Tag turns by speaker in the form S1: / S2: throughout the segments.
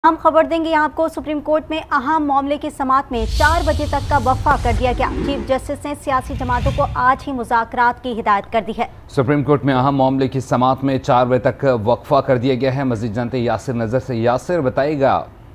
S1: हम खबर देंगे आपको। सुप्रीम कोर्ट में अहम मामले की समाअत में 4 बजे तक का वक्फा कर दिया गया। चीफ जस्टिस ने सियासी जमातों को आज ही मुज़ाकरात की हिदायत कर दी है।
S2: सुप्रीम कोर्ट में अहम मामले की समाअत में 4 बजे तक वक्फा कर दिया गया है। मजीद जानते यासिर नजर से। यासिर बताइएगा।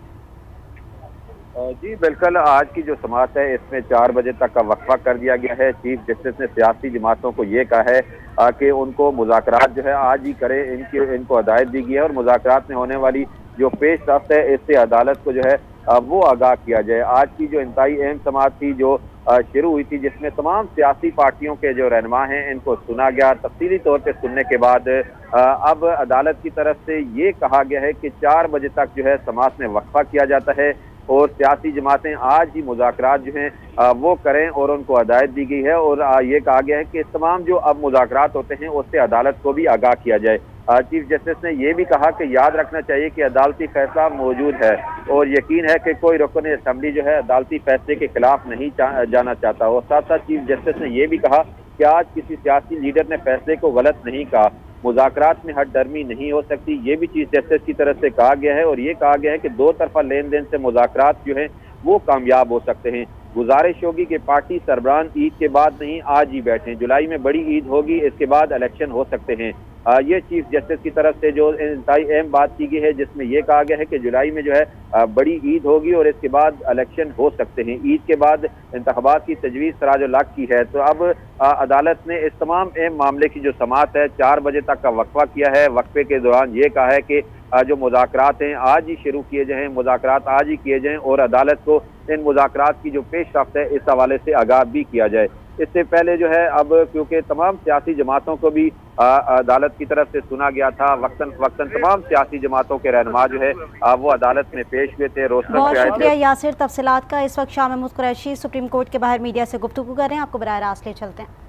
S3: जी बिल्कुल, आज की जो समाअत है इसमें 4 बजे तक का वक्फा कर दिया गया है। चीफ जस्टिस ने सियासी जमातों को ये कहा है कि उनको मुज़ाकरात जो है आज ही करे। इनको हिदायत दी गई है और मुज़ाकरात में होने वाली जो पेश रफ्त है इससे अदालत को जो है वो आगाह किया जाए। आज की जो इंतहाई अहम समाअत थी जो शुरू हुई थी, जिसमें तमाम सियासी पार्टियों के जो रहनुमा हैं इनको सुना गया। तफसीली तौर पर सुनने के बाद अब अदालत की तरफ से ये कहा गया है कि 4 बजे तक जो है समाअत में वक्फा किया जाता है और सियासी जमातें आज ही मुज़ाकरात जो हैं वो करें और उनको हिदायत दी गई है। और ये कहा गया है कि तमाम जो अब मुज़ाकरात होते हैं उससे अदालत को भी आगाह किया जाए। चीफ जस्टिस ने यह भी कहा कि याद रखना चाहिए कि अदालती फैसला मौजूद है और यकीन है कि कोई रुकन असम्बली जो है अदालती फैसले के खिलाफ नहीं जाना चाहता। और साथ साथ चीफ जस्टिस ने यह भी कहा कि आज किसी सियासी लीडर ने फैसले को गलत नहीं कहा। मुज़ाकरात में हद दर्मी नहीं हो सकती, ये भी चीफ जस्टिस की तरफ से कहा गया है। और ये कहा गया है कि दो तरफा लेन देन से मुज़ाकरात जो है वो कामयाब हो सकते हैं। गुजारिश होगी कि पार्टी सरबरान ईद के बाद नहीं आज ही बैठें। जुलाई में बड़ी ईद होगी, इसके बाद इलेक्शन हो सकते हैं। ये चीफ जस्टिस की तरफ से जो इंतहाई अहम बात की गई है, जिसमें यह कहा गया है कि जुलाई में जो है बड़ी ईद होगी और इसके बाद इलेक्शन हो सकते हैं। ईद के बाद इंतखाबात की तजवीज़ सराजो-लाक की है। तो अब अदालत ने इस तमाम अहम मामले की जो समाअत है 4 बजे तक का वक्फा किया है। वक्फे के दौरान ये कहा है कि जो मुज़ाकरात हैं आज ही शुरू किए जाएं, मुज़ाकरात आज ही किए जाएं और अदालत को इन मुज़ाकरात की जो पेश रफ्त है इस हवाले से आगाह भी किया जाए। इससे पहले जो है अब क्योंकि तमाम सियासी जमातों को भी अदालत की तरफ से सुना गया था, वक्तन वक्तन तमाम सियासी जमातों के रहनुमा जो है वो अदालत में पेश हुए थे।
S1: बहुत शुक्रिया यासिर तफसीलात का। इस वक्त शाह महमूद कुरैशी सुप्रीम कोर्ट के बाहर मीडिया से गुफ्तगू कर रहे हैं, आपको बराह रास्त ले चलते हैं।